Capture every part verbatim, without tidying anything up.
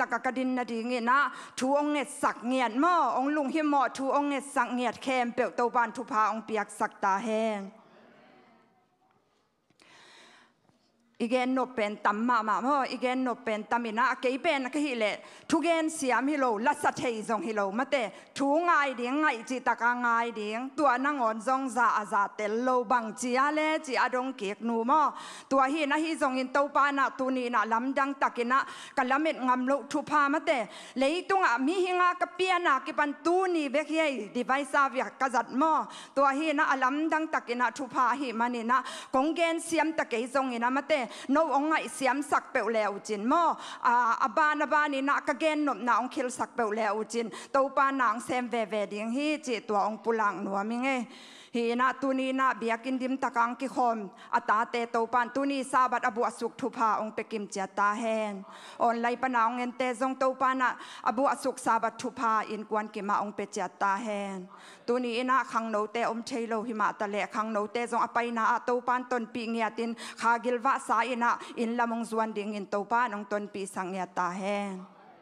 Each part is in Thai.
ตะกะกะดินนาดีงี้นะทูองเงสักเงียดหม้อองลุงหิมหม้อทูองเงสักเงียดเข้มเปียวเตาบานทุพาองเปียกสักตาแห้งอีเกนนบเป็นตัมมามาโมอีเกนนบเป็นตัมินะเกยเป็นก็ฮิเลทุเกนเสียมฮิโลลัสเทยซงฮิโลมาเตทูง่ายดิ่งง่ายจิตกง่ายดิ่งตัวนั่งอ่อนซงซาอาซาเตลโลบังจีอาเลจีอาดงเกียกนูโมตัวฮีนะฮีซงอินเตาปานะตูนีนะลำดังตะกินะกัลเม็ดงำโลทุพามาเตเลยตุงอ่ะมีหิงะกับเปียนะกิปันตูนีเบกเฮดีไวซาวิกกัจัดโมตัวฮีนะลำดังตะกินะทุพาฮีมันนี่นะกงเกนเสียมตะเกยซงอินะมาเตโนองไงเสียมสักเปลเลวจินโมอาบานบานี่นักเกนนบนาองคิลสักเปลเลวจินตัวปานางเซมเวเวดิงฮีจิตัวองปุลังนัวมิงเอฮีนาตุนีนาเบียกินดิมตะกังกิคมอัตาเตตัวปานตุนีซาบัดอบุอสุกทุพาองเปกิมเจตาแฮนออนไลปนางเงินเตซงตัวปานะอบุอสุกซาบัดทุพาอินกวนกิมาองเปเจตาแฮนตุนีนาขังโนเตอมเชโลหิมาตะเลขังโนเตซงอไปนาตัวปานตนปีเงียตินขากิลวะสาอินาอินละมงส่วนดิ่งอินตัวปานองตนปีสังเงียตาแฮน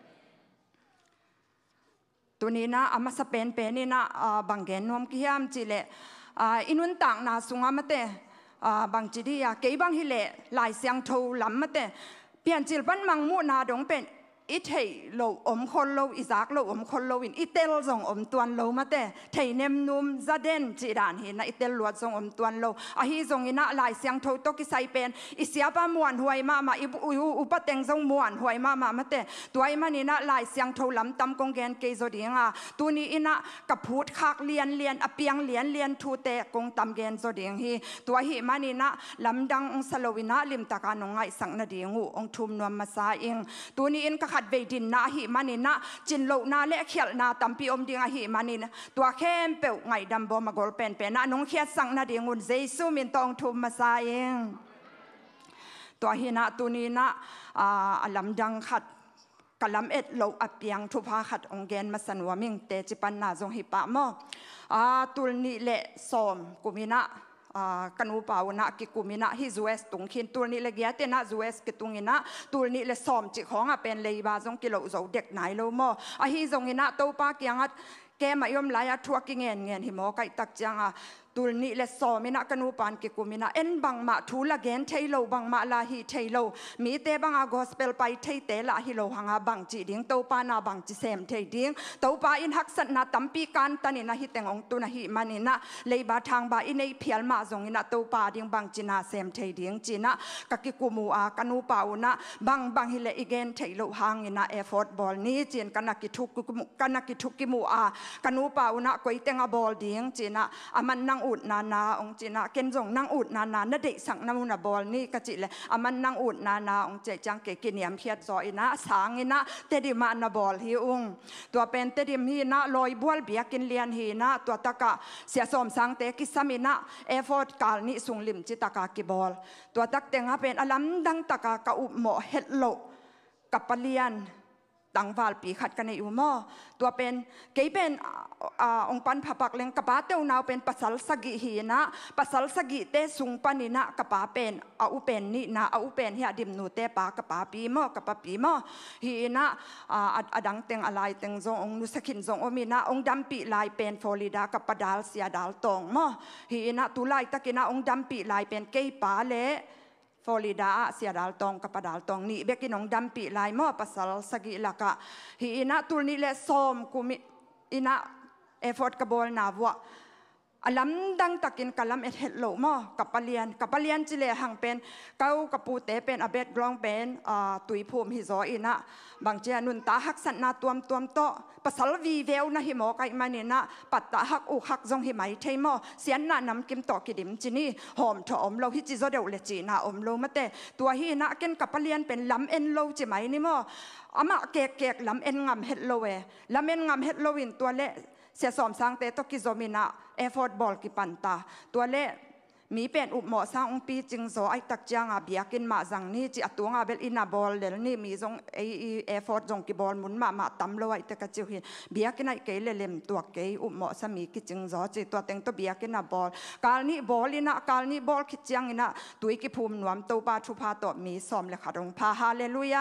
ตุนีนาอามาสเปนเปนี่นาบังเกนนวมกิยามจิเลอินุนต่างนาสุงามเตบางจีดียาเกยบางฮิเลลายเสียงทูลำมเตเปลี่ยนจิลบันมังมูนาดงเป็นอิเทโลอมคนโลอิซักโลอมคนโลวินอิเตลส่งอมตวนโลมาเตเทเนมนุมซาเดนจีดานเห็นนะอิเตลลวดส่งอมตวนโลอาฮีส่งอินะลายเสียงทูตกิไซเป็นอิเสียปามวนหวยมามาอุปเต็งส่งมวนหวยมามามาเตตัวไอ้มันนี่นะลายเสียงทูลำตำกงแกนเกยโซดีงาตัวนี้อินะกับพูดคักเลียนเลียนอเปียงเลียนเลียนทูเตกงตำแกนโซดีงฮีตัวฮีมันนี่นะลำดังองสโลวินะลิมตะการนงไงสังนาดีงูองทุมนวมมาซาเองตัวนี้อินก็ขัดเวดินนะหิมันนี่นะจินโลนาเละเขียลนาตัมปีอมดิงaหิมันนี่นะตัวเข้มเปวไงดำบอมากอลเป็นเป็นนะน้องเขียสังนาดีงุนเจซูมินตองทุมมาซาเองตัวหินะตัวนี้นะอ่าลำดังขัดกลำเอ็ดโลอเปียงทุพาขัดองเกนมาสันวามิงเตจิปันนาจงหิปะมออ่าตุลนี่เละสอมกุมินะกันอุปาวนะกิกุมินะฮิจูเอสตุงขินตัวนี้เลยเกียรตินะจูเอสกิตุงินะตัวนี้เลยสอมจิของอ่ะเป็นเลยบาจงกิโลโจเด็กไหนโลโมอ่ะฮิจงินะตัวปากียงอ่ะแกมายอมลายทัวกิเงินเงินหิมอไก่ตักจังอ่ะตัวนี้เลยสอมินะกันอุปานกิกุมินะเอ็นบังมาทูละเกนเทโลบังมาลาฮิเทโลมีเตบังอากอสเปลไปเทเตละฮิโลหังอาบังจีดิ้งตัวปานาบังจีเซมเทดิ้งตัวปาอินฮักสันนาตัมปีกันตันินะฮิเตงองตุนะฮิมันนะเลยบาทางบาอินในเพียลมาจงอินะตัวปาดิ้งบังจีนาเซมเทดิ้งจีนะกะกิกุมูอากันอุปาวนะบังบังฮิเลอีเกนเทโลหังอินะเอฟอร์ตบอลนี้จีนกันนักกิทุกกันนักกิทุกกิมูอากันอุปาวนะก๋วยเตงอาบอลดิ้งจีนะอามันนั่งอุดนานาองจีน่าเกณฑ์จงนั่งอุดนานาณเดชสังนามุนาบอลนี่กจิเลยอามันนั่งอุดนานาองเจจังเกกินยามเพียรจอยนะสางอินะเตดิมานาบอลฮิอุงตัวเป็นเตดิมฮีนะลอยบัวเบียกินเลียนฮีนะตัวตะกะเสียสมสังเตกิสามินะเอฟอร์ดกาลนี่สุงลิมจิตะกากิบอลตัวตักเตงฮะเป็นอลัมดังตะกากะอุโมเฮดโลกับปเลียนตังวาลปีขัดกันในอุโมตัวเป็นเกยเป็นองปันผปักเลงกระปาเต้านาวเป็นปัสสาวสกิหีนะปัสสาวสกิเตสุงปันินะกระปาเป็นอาอุเป็นนี่นะอาอุเป็นเฮียดิมนูเตปากระปาปีโมกระปาปีโมหีนะอดังเต็งอะไรเต็งจงองนุสกินจงอมีนะองดัมปีลายเป็นฟลอริดากับปดาลเสียดาลตองโมหีนะตุลายตะกินะองดัมปีลายเป็นเกยปาเลฟลอริดาเสียดาลตองกับปดาลตองนี่เบกินองดัมปีลายโมปัสสาวสกิละกะหีนะตุลนี่เลสอมกุมิอินะเอฟอร์ตกบอลนาวะอลัมดังตะกินกะลัมเอเฮดโลมอกับปะเลียนกับปะเลียนจิเลหังเป็นเก้ากับปูเตเป็นอเบดกลองเป็นตุยภูมิฮิโซอินะบางเจนุนตาหักสันนาตัวมตัวมโตปัสสาววีเวลนะฮิโมกัยมันนี่นะปัตตาหักอุหักจงฮิมัยเทมอเสียนน่ะนำกิมต่อกิดิมจินี่หอมถอมเราฮิจิโซเดวเลจีน่ะอมโลมาเตตัวฮินะเกนกับปะเลียนเป็นลำเอ็นโลจิไหมนี่มออามาเกกเกกลำเอ็นงำเฮดโลเวลำเอ็นงำเฮดโลวินตัวเละเสียสอมสังเตตกิโซมินะเอฟอร์ตบอลกิปันตาตัวเล่มีเป็นอุปหมอสังองปีจิงโซไอตักจางอาเบียกินมาจังนี่จิอตัวงาเบลอินาบอลเดลนี่มีจงเอเอฟอร์ตจงกิบอลมุนมามาตำโลไอตะกจิวหินเบียกินไอเกลเลมตัวเกยอุปหมอสมีกิจิงโซจิตัวเต็งตัวเบียกินนาบอลกาลนี้บอลอินะกาลนี้บอลคิดจังอินะตุยกิภูมินวมตัวปาชุพาตัวมีสอมเลขาดงพาฮาเลลูยา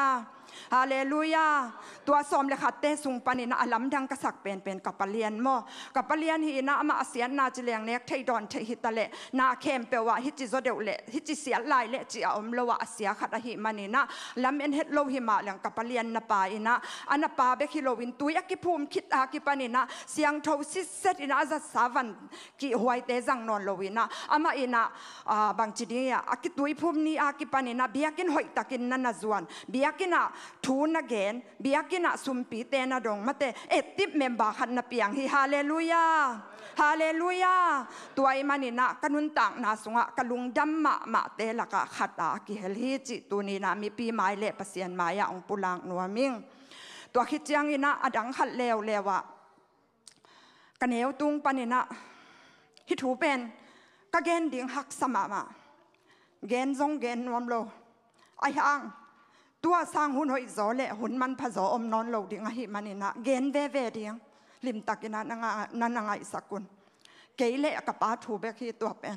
ฮาเลลูยาตัวสมเลขัดเตสุงปานินะอลัมดังกษักเป็นเป็นกับปะเลียนโมกับปะเลียนฮีนะมาเสียนาจิเลียงเนกไทยดอนไทยฮิตะเลนาเข้มเปว่าฮิจิโซเดวเลฮิจิเสียลายเลจิอมโลวะเสียขัดหิมานินะลำเอ็นเฮดโลหิมาเลียงกับปะเลียนนปาอินะอันนปาเบคิโลวินตุยกิภูมิคิดอากิปานินะเสียงทวิเซตอินะจะสาวันกิหวยเตจังนอนโลวินะอามาอินะบางจีดีอะอากิตุยภูมินี้อากิปานินะเบียกินหอยตะกินนันนาจวนเบียกินะทูนเกนเบียกินะสุมปีเตนะดงมาเตเอติบเมมบาขันนเปียงฮิฮาเลลูยาฮาเลลูยาตัวอิมานินะกันุนตังนาสุงะกลุงดัมมะมะเตละกะขัดตากิเฮลฮิจิตุนีนะมีปีไม้เละปะเสียนไม้ยาองปุลังนัวมิงตัวคิดจังอินะอดังขัดเลวเลวะกันเหวตุงปานินะฮิทูเป็นกะเกนดิ่งหักสมามาเกนซงเกนนวมโลไอฮังตัวสร้างหุ่นหอยโซเล่หุ่นมันผสมอมนอนโลดิ่งหิมันนี่นะเกนเวเวดิ่งลิมตักินะนังนันนังไอสักุลเกยเล่กับป้าถูเบกีตัวเป็น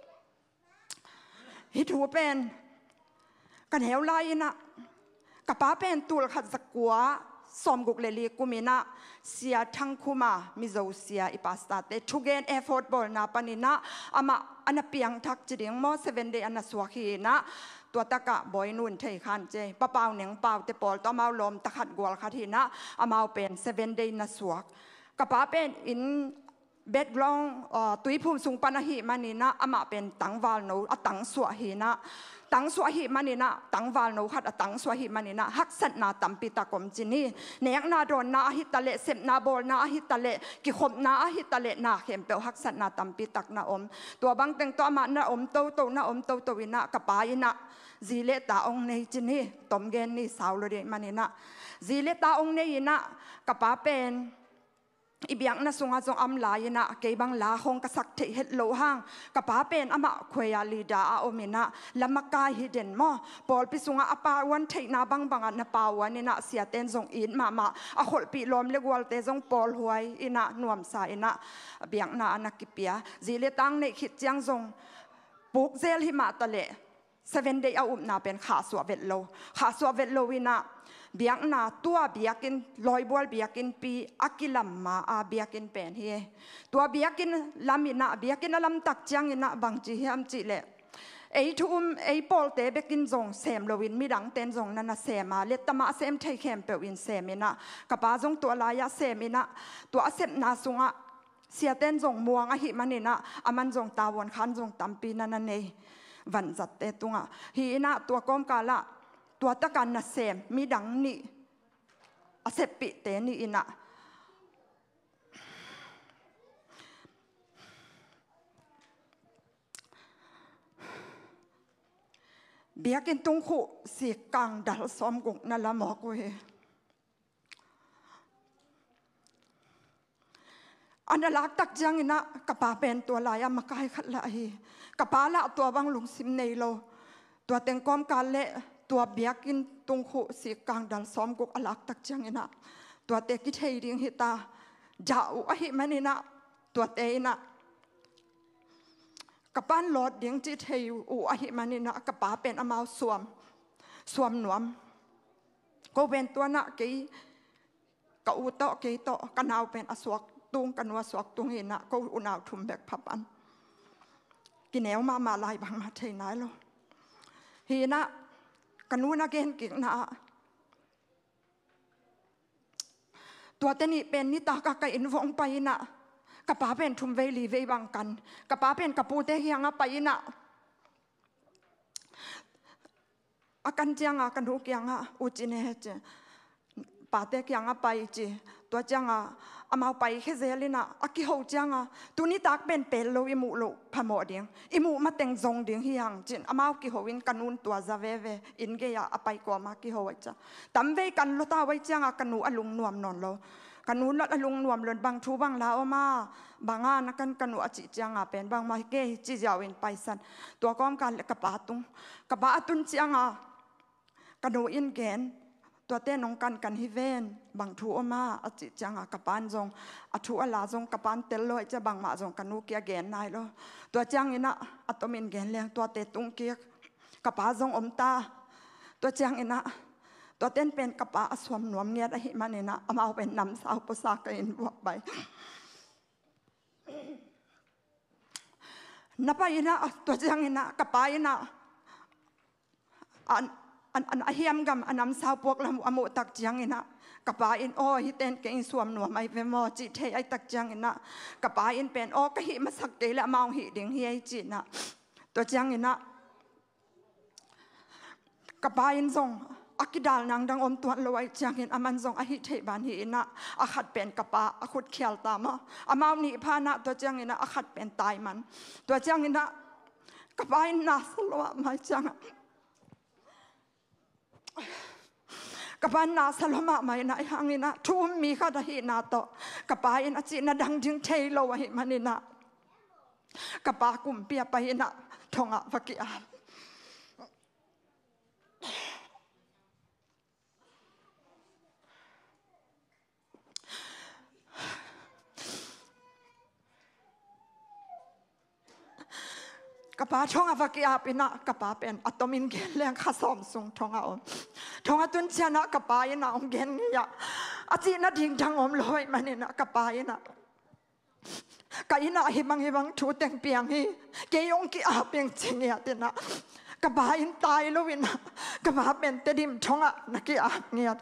ฮิทูเป็นกันเหวไลนะกับป้าเป็นตัวขัดสกัวสมกุกเลลีกุมินะเสียทั้งคุมามิโซเสียอิปัสตาเตทุเกนเอฟอร์ตบอลนะปานินะอามาอันเปียงทักจีดิงมอเซเว่นเดย์อันสวาคีนะตัวตะกะบอยนุ่นเทขันเจปะเปาเหนียงเปาเตปอลต่อมาลมตะขัดกวลคาทีนะอามาเป็นเซเว่นเดย์นัสวกกับป้าเป็นอินเบ็ดลองตุยภูมิสุงปนาหิมานินะอามาเป็นตังวาลโนอตังสวหีนะตังสวหิมานินะตังวาลโนขัดตังสวหิมานินะฮักสัตนาตัมปิตากรมจินีเนียงนาโดนนาฮิตะเลเสพนาโบลนาฮิตะเลกิขมนาฮิตะเลนาเข็มเปลฮักสัตนาตัมปิตักนาอมตัวบางแต่งตัวมานาอมโตโตนาอมโตโตวินะกับปายนะจีเลตาองในจินีตมเกนนี่สาวเลยมานินะจีเลตาองในยินะกับปาเป็นอีเบียงน่ะสงอาจงอำลายนะเกบังลาหงกษักเทเฮดโลหังกับป้าเป็นอามาควยาลีดาอาโอมินะละมักกายฮิเดนมอปอลปิสุงอาปาวันเทนาบังบังอันนาปาวันนี่นะเสียเต้นจงอินมามาอาขลปีลมเลกวลเตจงปอลหวยอินะนวมสายนะเบียงน่ะอันนักกิเปียจีเลตังในขิดจังจงปุกเซลหิมาตะเลเซเว่นเดย์เอาอุบนาเป็นขาสวเวทโลขาสวเวทโลวินะเบียกนาตัวเบียกินลอยบัวเบียกินปีอักิลัมมาอาเบียกินเป็นเฮตัวเบียกินลามินะเบียกินลำตักจังอินะบางจีฮัมจิเลไอทุ่มไอปอลเตเบกินจงเซมโลวินมีดังเต้นจงนันนะเซมาเลตมาเซมไทยเข้มเปวินเซมินะกับป้าจงตัวลายาเซมินะตัวเซมนาสุงะเสียเต้นจงมัวงะหิมันนี่นะอามันจงตาวนขันจงตัมปีนันนันเนวันจัดเตตุงะฮีนะตัวก้มกาละตัวตะกันน่ะเซมมีดังนี่อาเซปิเตนี่อินะเบียกินตุงขุสีกังดัลซ้อมกุกนั่นละหมอกูเฮอันนั้นลักตักจังอินะกระป๋าเป็นตัวลายมาใกล้ขัดละฮีกระป๋าละตัวบางหลงซิมเนโลตัวเต็งก้มการเละตัวเบียกินตุงขุสีกังดัลซ้อมกุกอลักตักจังอินะตัวเตกิเทดิงฮิตาจ้าอุหิมันอินะตัวเตอินะกับบ้านหลอดเดียงจิตเทยอูอหิมันนี่นะกับป้าเป็นอมาวสวมสวมหนวมก็เป็นตัวนักกีกับอุโตกีโตกันเอาเป็นอสวกตุงกันว่าสวกตุงเห็นนะก็อุณาวทุ่มแบกพับอันกินแนวมามาลายบางมาเทนายโลเฮนะกันนู้นนะเกณฑ์กิ่งนะตัวเตนี่เป็นนิตากะกะอินฟงไปนะกระป๋าเป็นทุ่มเวลีเวบังกันกระป๋าเป็นกระปูเตเฮียงไปนะอากันเจียงอากันหูเกียงอ่ะอุจินเฮจป่าเตเกียงอ่ะไปจีตัวเจียงอ่ะอามาไปแค่เซลินะอากิโฮเจียงอ่ะตัวนี้ตักเป็นเปลโลอิมูโลพะโมเดียงอิมูมาเต็งซงเดียงเฮียงจินอามากิโฮวินกันนุนตัวซาเวเวอินเกียอาไปกว่ามากิโฮไว้จ้ะตั้มเวกันโลตาไว้เจียงอ่ะกันนูอลุงนวมนอนโลกันนู้นละลุงนวมหล่นบางทูบางลาวมาบางงานนักกันกันว่าจิจังอ่ะเป็นบางมาเกจิจาวินไปสันตัวก้อมกันกระปาตุงกระปาตุนจังอ่ะกันดูอินแกนตัวเต้นองกันกันฮิเวนบางทูอมาจิจังอ่ะกระปานจงอัทูอลาจงกระปานเตลลอยจะบางมาจงกันนูเกียแกนนายโลตัวจังอินะอัตมินแกนเลี้ยงตัวเตตุงเกียกระปาจงอมตาตัวจังอินะตัวเต้นเป็นกระปะสวมหนวมเงียดหิมันนี่นะเอามาเอาเป็นนำสาวภาษากันบวกไปนับไปนะตัวจังนะกระปะนะอันอันอันเฮียมกำอันนำสาวพวกเราอโมตักจังนะกระปะอินโอ้ฮิเต้นเก่งสวมหนวมไอเวมอจิเทไอตักจังนะกระปะอินเป็นโอ้ก็หิมาสักเกละมองหิดิ่งเฮียจินะตัวจังนะกระปะอินทรงอากิดาลนางดังอมตัวลอยจังเห็นอามันทรงอหิเทบานหินะอาขัดเป็นกระปะอาขุดเขียวตามะอามาหนีพานะตัวจังเห็นนะอาขัดเป็นตายมันตัวจังเห็นนะกระปะอินนาสลวะมาจังกระปะนาสลวะมานะยังเห็นนะทุ่มมีข้าดหินาโตกระปะอินอาจินะดังจึงเทโลวะหิมันนะกระปะกุมเปียไปนะทงอะฟักยากระป๋าทองอวกาศเป็นนะกระป๋าเป็นอัตมินเกลเลี้ยงข้าสอมส่งทองเอาทองตุนเชนะกระป๋ายินะองเกนเนี่ยอาจีน่าดิ่งทางอมลอยมันนี่นะกระป๋ายินะกายน่าหิบังหิบังชูเต็งเปียงฮีเกยองกีอาเปียงเชียตินะกระป๋ายินตายแล้ววินะกระป๋าเป็นเตดิมทองอ่ะนักกีอาเงีย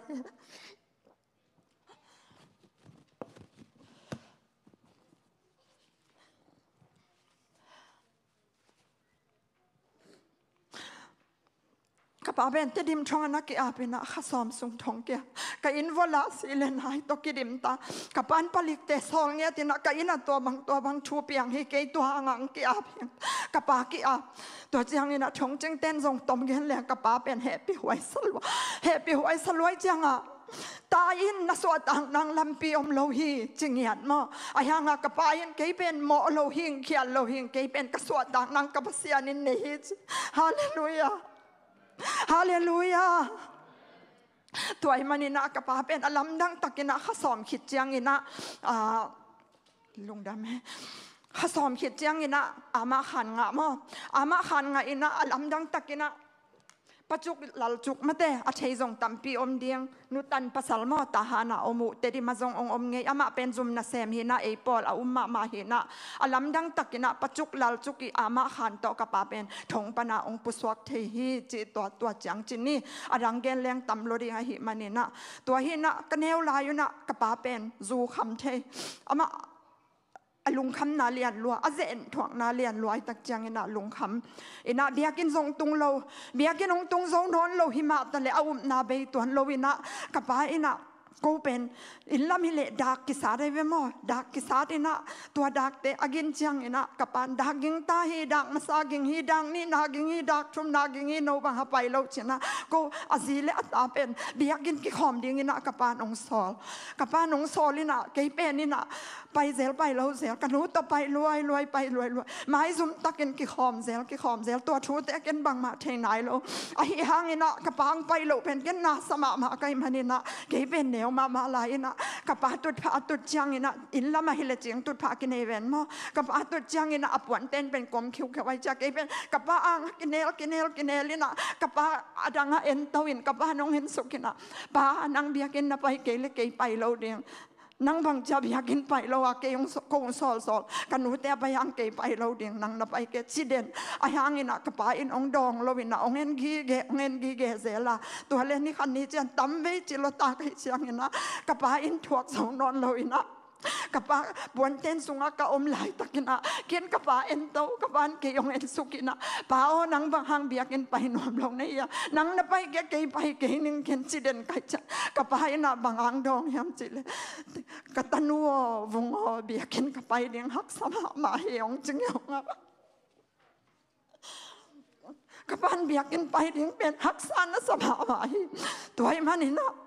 กระป๋าเป็นที่ดิมทองนักอาเป็นนะข้าสอมสุงทองเกียกับอินวลาสิเลนหายตกิดิมตากระป๋าผลิตแต่ซองเนี่ยที่นักกับอินตัวบางตัวบางชูเปียงให้เกยตัวอ่างกีอาเพียงกระป๋ากีอาตัวจังนี่นะทงจังเต้นทรงตมเงินแหลงกระป๋าเป็นแฮปปี้หวยสลวยแฮปปี้หวยสลวยจังอ่ะตาอินนัสวดอังนางลำปีอมโลหีจึงเหียดมาอายังกระป๋าอินเกยเป็นโมโลหิงเขียนโลหิงเกยเป็นกระสวดอังนางกระพเสียนินเนฮิฮาเลลูยาฮาเลลูยาตัวไอ้มันนี่นะกระป๋าเป็นอลัมดังตักกินะข้าสอมขิดเจียงอินะอ่าลุงดำไหมข้าสอมขิดเจียงอินะอามาขันงะมั้งอามาขันงะอินะอลัมดังตักกินะปัจจุลลจุกมาเตะอาเชยงตัมปีอมเดียงนุตันปัสสาวะตาหานะอมุเตดิมาจงองอมเงยอามาเป็นจุมนาเซมหินะเอปอลอาอุมมามาหินะอาลัมดังตักกินะปัจจุลลจุกิอามาขันโตกระป๋าเป็นถงปนาองปุสวกเทหิจิตัวตัวจังจินนี่อาดังเกนเลี้ยงตัมโลดีหิมันนี่นะตัวหินะกเนวลายุนะกระป๋าเป็นจูคำเทอามาลุงคำนาเลียนลัวอาเจนถ่วงนาเลียนลัวตักจังอินะลุงคำอินะเบียกินทรงตุงโลเบียกินองตุงทรงนอนโลหิมะตะเลอาวุมนาเบยตัวโลวินะกับป้าอินะกูเป็นอินลามิเลดักกิสาได้เวมอดักกิสาอินะตัวดักเตอกินจังอินะกับป้าดักกิงตาฮีดักมาสากิงฮีดังนี่นากิงฮีดักชุมนากิงฮีโนบังฮาไปโลชินะกูอาซีเลอัตาเป็นเบียกินกิขอมดิงอินะกับป้าองซอลกับป้าองซอลินะเกยเป็นนี่นะไปเซลไปเราเซลกันรู้ต่อไปรวยรวยไปรวยรวยไม้ซุ่มตักกินกิขอมเซลกิขอมเซลตัวชูแต่กินบังมาเทนายโลไอหางอินะกับป้าไปโลเป็นกินนาสมามาไกมันนี่นะเกยเป็นเนวมามาลายนะกับป้าตุดพาตุดจังนะอินละมาฮิเลจิงตุดพากินเอเวนมอกับป้าตุดจังนะอปวนเต้นเป็นกลมคิวแค่ไว้จากเอเป็นกับป้าอ่างกินเนลกินเนลกินเนลินะกับป้าอดังเอ็นตวินกับป้าน้องเห็นสุกินะป้านางเบียกินนะไปเกยเลเกยไปโลเดียงนังบางจะเบียกินไปเราอะเกยงกงสอลสอลกันหนูแต่ไปยังเกยไปเราเดียงนังนับไปเกยชิเดนอายังอินะกับป้าอินองดองเราวินะองเงินกีเกองเงินกีเกเสละตัวเล่นนี่คันนี้จะตั้มไว้จิโลตาเกยเชียงอินะกับป้าอินถวกสองนอนเราอินะกับป้าบวนเต้นสุงกะอมไหลตะกินะเกินกับป้าเอ็นโตกับป้าเกยองเอ็นสุกินะป้าโอนังบางหางเบียกินไปนวมลงนี่อะนังนับไปเกยเกยไปเกยนึงเกินชิเดนไกจักับป้าอินะบางหางดองยามจิเลกตันวัววงอเบียกินกับไปเลี้ยงหักสมามาเหี่ยงจึงยองอะกับป้าเบียกินไปเลี้ยงเป็นหักสานสมามาตัวไอ้มันนี่นะ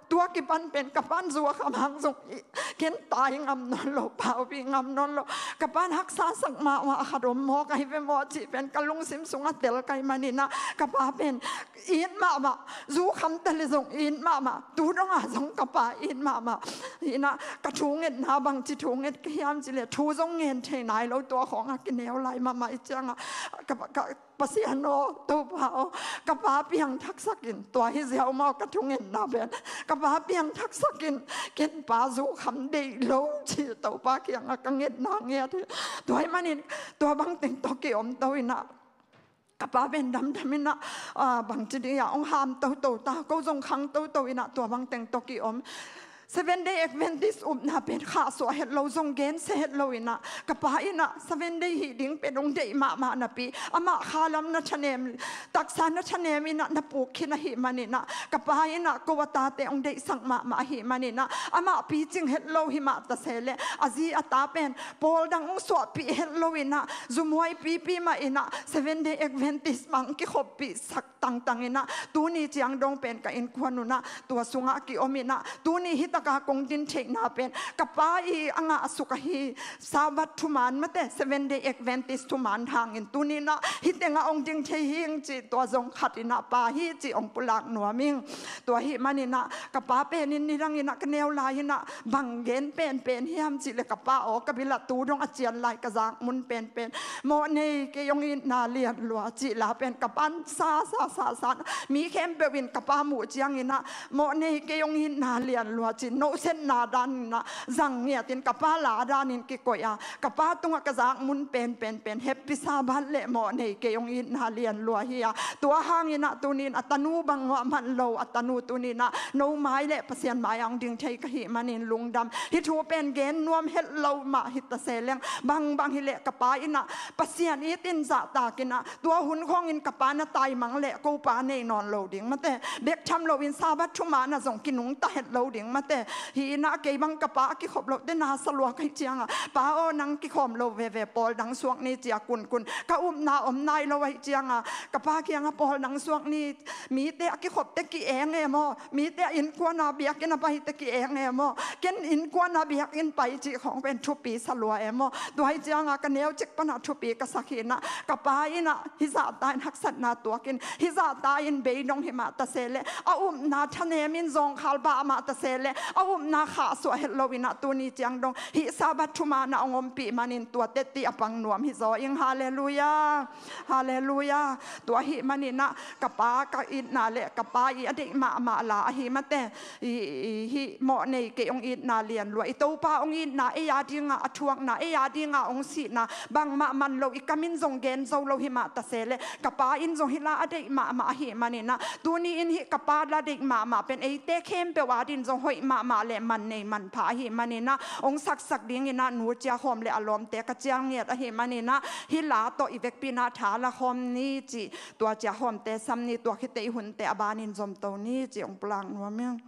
ตัวกิปันเป็นกับปันซัวคำหังส่งเข็นตายงำนนโลเผาปีงำนนโลกับปันฮักษาสักมาว่าขดมหมอกไอเป็นหมอจีเป็นกะลุงซิมสุงอัดเดลไกมานี่นะกับป้าเป็นอินมามาซูคำตะลิส่งอินมามาดูน้องอาส่งกับป้าอินมามานี่นะกระทุงเงินนาบังจิทุงเงินขยามจิเลทูส่งเงินเทนายเราตัวของอากินแนวไหลมามาจังกับกับภาษีโนตัวเผากับป้าเพียงทักษกินตัวฮิเซียวมากระทุงเงินนาเป็นกับป้าเพียงทักษกินเกินป้าซูคำดีโลชีตัวป้าเกียงกังเงินนางเงียตัวให้มันนี่ตัวบังติงตัวเกี่ยมตัวอินะกับป้าเป็นดำดำอินะบางทีเดียองหามตัวตัวตาก็ทรงขังตัวตัวอินะตัวบังติงตัวเกี่ยมseven day Adventist um na pen kha so het lo zong gen se het lo ina ka pa ina seven day hi ding pe dong dei ma ma na pi ama khalam na chanem taksa na chanem ina na pu khina hi manina ka pa ina ko wata te ong dei sang ma ma hi manina ama pi ching het lo hi ma ta sele azi ata pen pol dang ong so pi het lo ina zumwai pi pi ma ina seven day Adventist mang ki khop pi sak tang tang ina tu ni chiang dong pen ka in kwanuna tua sunga ki omina tu ni hiกากงดินเทนาเป็นกับป้าอีอ่างสุขฮีสาวัตถุมานมาแต่เซเว่นเดย์เอ็กเวนติสถุมานทางอินตุนีนะฮิตเององดิงเทหิงจีตัวทรงขัดอินะป้าฮีจีองปุลักหนัวมิงตัวฮิมานินะกับป้าเป็นนินนิรังอินะกเนวลายนะบังเกนเป็นเป็นฮิมจีเลกับป้าออกกับบิลตูดงอาเจียนลายกระซังมุนเป็นเป็นโมเนเกยงอินนาเลียนลัวจีลาเป็นกับปันซาซาซาซามีเข้มเปวินกับป้าหมูจียงอินะโมเนเกยงอินนาเลียนลัวจีโนเซนนาดันนะจังเงียตินกับป้าลาดานินกิโกยากับป้าตุงกระซังมุนเป็นเป็นเป็นเฮปปี้ซาบันเละโมเนเกยงอินนาเลียนลัวเฮียตัวห้างอินะตัวนี้อัตนูบังว่ามันโลอัตนูตัวนี้นะโนไม้เละเปอร์เซ็นต์ไม้อังดิงเทกหิมันินลุงดำฮิทูเป็นเกนนวมเฮลโลมาฮิตเซเลงบังบังฮิเละกับป้าอินะเปอร์เซ็นต์อีตินจะตากินะตัวหุ่นของอินกับป้านะตายมังเละกูป้าเนนอนโลดิ่งมาแต่เด็กทำโลวินซาบัตชุมานะส่งกินหนุงตาเฮลโลดิ่งมาแต่ฮีนะเกยบังกับป้ากิขบโลเดนาสลัวกิจียงอ่ะป้าโอนังกิขมโลเวเวปอลดังสวงนี่เจียกุนกุนก้าอุ้มนาอมนายโลไวจียงอ่ะกับป้าเกียงอ่ะปอลดังสวงนี่มีเตะกิขบเตะกิเองเอมอมีเตะอินกวนนาเบียกินไปเตะกิเองเอมอเกนอินกวนนาเบียกินไปจีของเป็นทุปีสลัวเอมอตัวให้จียงอ่ะกันเนวจิกปนาทุปีกสักหินะกับป้าอินะฮิซาตายนักสัตนาตัวกินฮิซาตายอินเบยดงหิมาตะเซเลอาอุ้มนาทะเนมินซองขัลบามาตะเซเลอาอุ้มนาขาสวยเฮลโลวินะตัวนี้จียงดงฮิซาบัตชุมานาองอมปีมานินตัวเตติอปังนวมฮิโซอิงฮาเลลูยาฮาเลลูยาตัวฮิมานินะกับป้ากับอินนาเลกับป้าอีอดีมามาลาฮิมาเตฮิโมเนเกองอินนาเลียนลวยตัวป้าองอินนาเอยาดิงาอทวงนาเอยาดิงาองสีนาบังมามันโลอิกามินซงเกนโซโลหิมาตะเซเลกับป้าอินซงฮิลาอดีมามาฮิมานินะตัวนี้อินฮิกับป้าลาดิมามาเป็นไอเตเข้มเปวาดินซงหอยมามาเลมันเนมันพาฮิมานินะองสักสักดิ้งอินะนูเจียหอมเลอารมณ์เตกเจียงเงียดฮิมานินะฮิลาโตอีเวกปีนาถาละหอมนี้จีตัวเจียหอมเตซัมนี้ตัวคิดเตยหุ่นเตอบานินซอมโตนี้จีองปลางนัวเมียง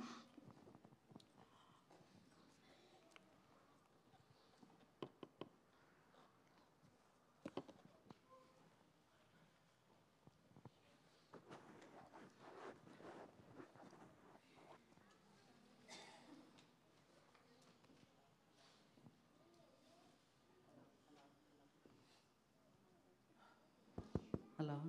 ฮัลโหล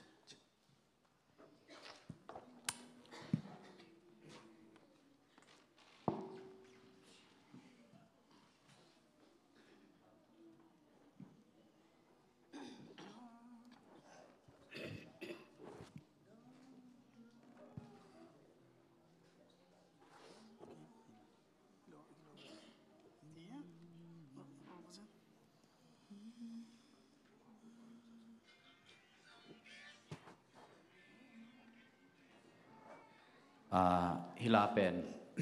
ฮิลาเป็น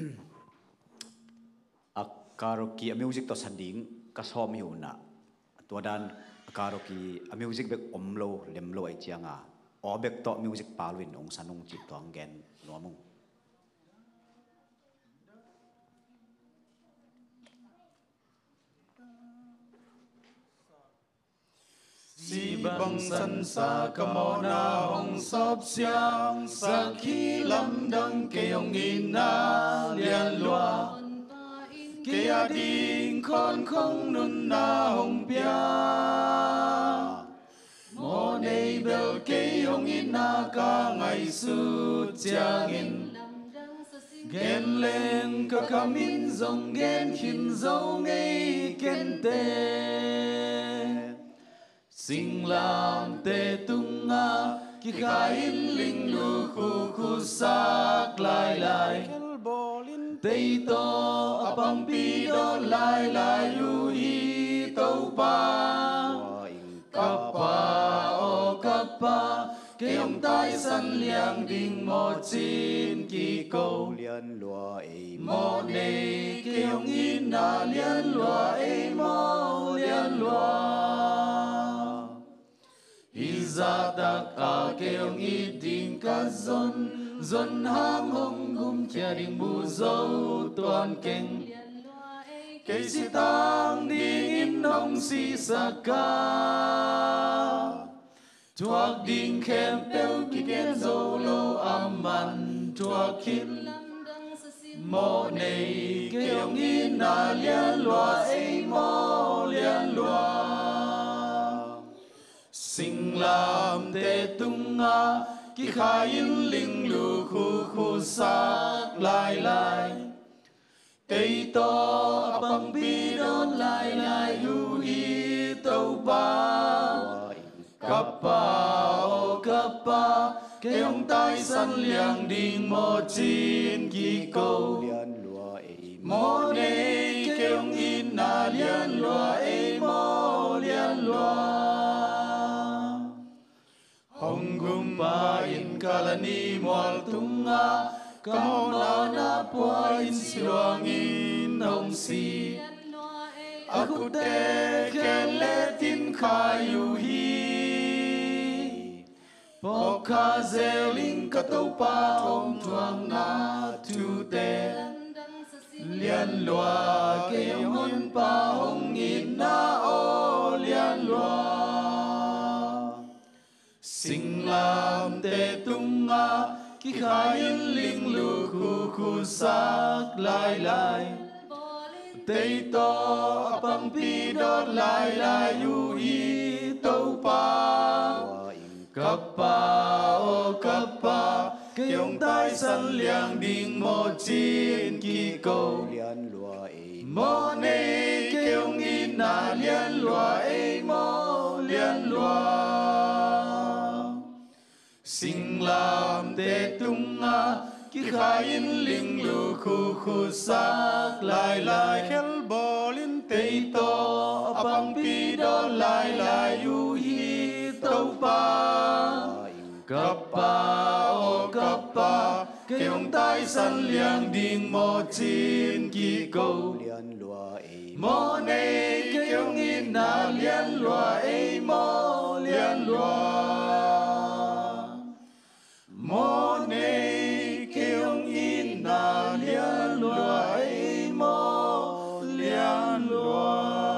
อาการุกีมิวสิกตัวสันดิ้งก็ซ้อมอยู่นะตัวด้านอาการุกีมิวสิกเบกอมโลเลมโลไอเจียงอ่ะอ๋อเบกตัวมิวสิกปาลวินองสันงจิตตัวเกนนัวมุงสิบ bang san sa kamona hong sop siang sa khi lam dang keong ina lian loa kia ding con không nun na hong bia mo nei bel keong ina ka ngai su chiang in gen lên ka kamin zong gen hin zo ngei ken te sing lam te tung nga ki khain ling lu khu khu sak lai lai tei to apang pi do lai lai yu hi tau pa kappa o kappa keong tai san liang ding mo chin ki câu lian lua ei mo nei keong ina lian lua ei mo lian lua Iza tak a keong i ding ka zon zon ham hong gum chia ding bu zo tuan keng cây si tang ding in hong si saka chuak ding khem peu ki ken zo lo amman chuak kim mo nei keong ina lian lua ei mo lian lua sing lam te tung nga ki khain ling lu khu khu sak lai lai tei to apang pi don lai lai yu hi tau pa kappa o kappa keong tai san liang ding mo chin ki câu lian lua ei mo nei keong ina lian lua ei mo lian lua hong gum pa in kalani mual tunga kamona na pua in siluang in hong si aku te kele tin kayu hi poka zeling katau pa thom tuang na tu te lian lua keong pa hong in na o lian lua sing lam te tung nga ki khain ling lu khu khu sak lai lai tei to apang pi do lai lai yu hi tau pa kappa o kappa keong tai san liang ding mo chin ki câu lian lua ei mo nei keong ina lian lua ei mo lian lua sing lam te tung nga ki khain ling lu khu khu sak lai lai khel bolin tei to apang pi do lai lai yu hi tau pa kappa o kappa keong tai san liang ding mo chin ki câu lian lua ei mo nei keong ina lian lua ei mo lian lua mo nei keong ina lian lua ei mo lian lua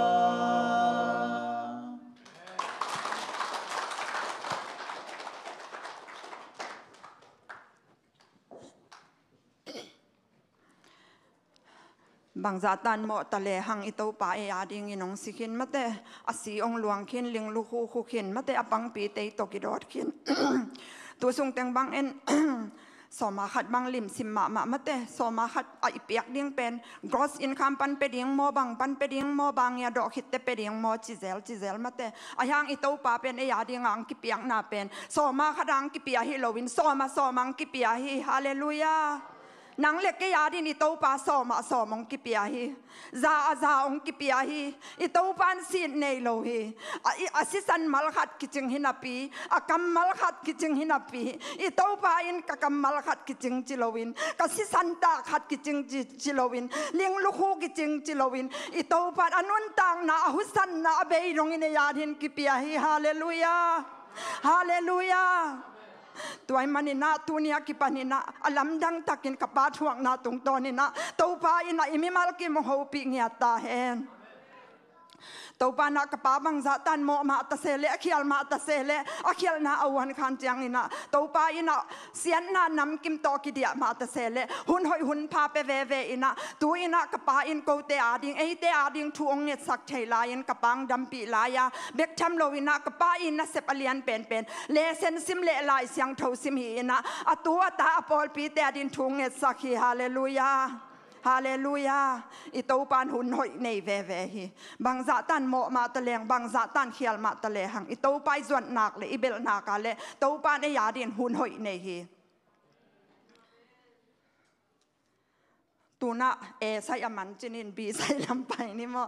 bang za tan mo tale hang ito pa e ading inong sikin mate asi ong luang kin ling lu khu khu kin mate apang pi te to ki dot kin tu sung teng bang en so ma khat bang lim sim ma ma mate so ma khat a ipiak ding pen gross income pan pe ding mo bang pan pe ding mo bang ya do khit te pe ding mo chizel chizel mate a hang ito pa pen e ading ang ki piak na pen so ma khadang ki pia hi lovin so ma so mang ki pia hi hallelujah nang lek ke yadin ito pa so ma so mong ki pia hi za za ong ki pia hi ito pan sin nei lo hi asisan mal khat ki ching hinapi akam mal khat ki ching hinapi ito pa in ka kam mal khat ki ching chilowin ka sisan ta khat ki ching chilowin ling lu khu ki ching chilowin ito pa anun tang na husan na be rong in yadin ki pia hi hallelujah hallelujah tuai manina tunia ki panina alam dang takin kapat huang na tung tonina to pa ina imi mal ki mo hopi ngia ta hen ตัวปานักกระป๋าบังจัตันโมมาตะเสเลขียลมาตะเสเลอขียลนาอวันขันจังอินะตัวปาอินะเสียนนานำกิมโตกิเดียมาตะเสเลหุ่นหอยหุ่นพาเปเวเวอินะตัวอินะกระป๋าอินโกเตอาดิงเอเตอาดิงทวงเนตสักเทลายินกระปังดัมปีลายาเบกชัมโลอินะกระป๋าอินะเซปเลียนเป็นเป็นเลเซนซิมเลลายเสียงทูซิมฮีอินะอตัวตาอปอลปีเตอาดิงทวงเนตสักฮีฮาเลลูยาฮาเลลูยาอิตูปานหุ่นหอยในเวเวฮีบางจัตันโมมาตะเลงบางจัตันเขียลมาตะเลหังอิตูไปจวนนักเลยอิเบลนักาเลตูปานไอยาดินหุ่นหอยในฮีตูน่ะเอใส่อมันจินินบีใส่ลำไปนี่มั้ง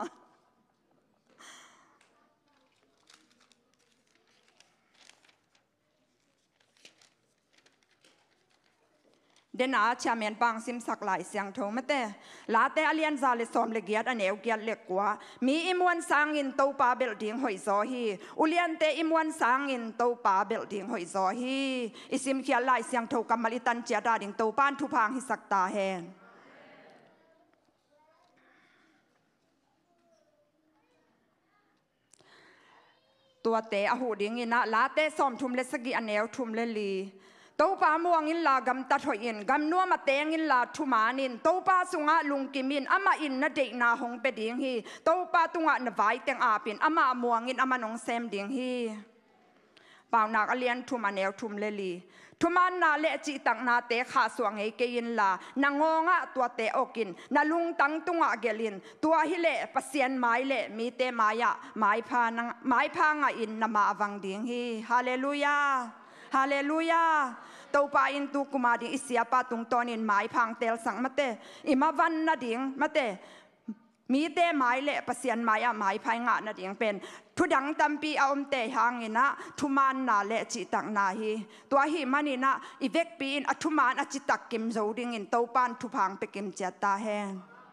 เดน่าชาเมียนปังซิมสักหลายเสียงทงมาเตลาเตอเลียนซาเลสอมเลเกียดอันเอวเกียดเล็กกว่ามีอิมวันสังอินโตปาเบลดิงหอยซอฮีอุเลียนเตอิมวันสังอินโตปาเบลดิงหอยซอฮีอิซิมเขียนหลายเสียงทงกัมมาลิตันเจียดาดิงโตปานทุพังฮิสักตาแหงตัวเตอหูดิงอินะลาเตสอมทุมเลสกีอันเอวทุมเลลีตัวป้าม่วงอินลากำตัดหอยอินกำนัวมาเตงอินลาทุมานินตัวป้าสุงะลุงกิมินอามาอินนาเดกนาหงเปดิงฮีตัวป้าตุงะนวายเตงอาปินอามาม่วงอินอามาหนองเซมดิงฮีป่าวนักเลียนทุมาเนวทุมเลลีทุมานนาเลจิตังนาเตขาสวงเฮเกยินลานางงะตัวเตอกินนาลุงตังตุงะเกลินตัวฮิเลปเซียนไม้เลมีเตมายะไม้พานังไม้พางะอินนามาวังดิงฮีฮาเลลูยาฮาเลลูยาตัวปาอินตุกุมาดิอิสยาปาตุงตอนินไม้พังเตลสังมาเตอิมาวันนาดิงมาเตมีเตไม้เละปะเสียนไม้อะไม้พายงะนาดิงเป็นทุดังตัมปีเอาอมเตหางอินะทุมานนาเละจิตักนาฮีตัวฮีมันอินะอีเวกปีอินอทุมานอจิตักกิมโจดิงอินตัวปานทุพังเปกิมเจตาแหง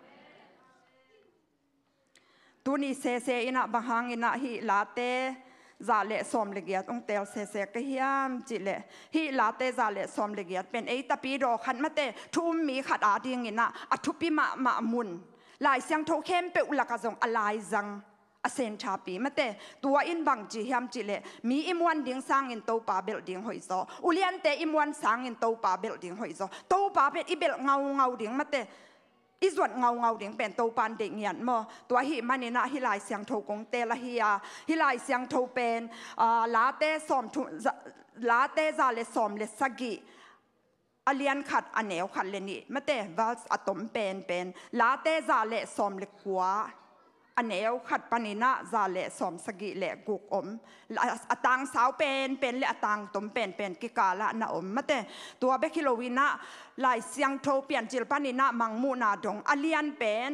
ตัวนี้เซเซอินะบางหางอินะฮีลาเตซาเลสอมเลเกียตองเตลเซเซกฮิยามจิเลฮิลาเตซาเลสอมเลเกียตเป็นไอตาปีโดขันมาเตทุ่มมีขัดอาดิงอินะอทุปิมามามุนหลายเสียงโทเข้มเปอุลกะจงอลายจังอเซนชาปีมาเตตัวอินบังจิฮิยามจิเลมีอิมวันดิงสังอินโตปาเบลดิงหอยโซอุเลียนเตอิมวันสังอินโตปาเบลดิงหอยโซโตปาเป็นอิเบลเงาเงาดิงมาเตอีส่วนเงาเงาเดียงเป็นตัวปานเด็กเงียนมั้งตัวหิมันนี่นะฮิลายเสียงโทกงเตละฮิยาฮิลายเสียงโทเป็นลาเตสอมลาเตซาเลสอมเลสกิอเลียนขัดอันเนวขัดเลนี่มาเตวัลส์อะตอมเป็นเป็นลาเตซาเลสอมเลกัวอันเนวขัดปานินะซาเลสอมสกิเลกุกอมอตังสาวเป็นเป็นเลอตังตมเป็นเป็นกิกาละนะอมมาเตตัวเบคิโลวินะลายเสียงโทเปลี่ยนจิลปานินะมังมูนาดงอเลียนเป็น